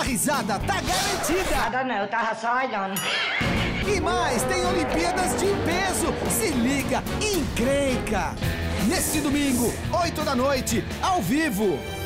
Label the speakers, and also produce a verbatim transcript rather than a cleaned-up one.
Speaker 1: a risada tá garantida.
Speaker 2: Nada não, eu tava só olhando.
Speaker 1: E mais, tem Olimpíadas de peso. Se liga, encrenca. Neste domingo, oito da noite, ao vivo.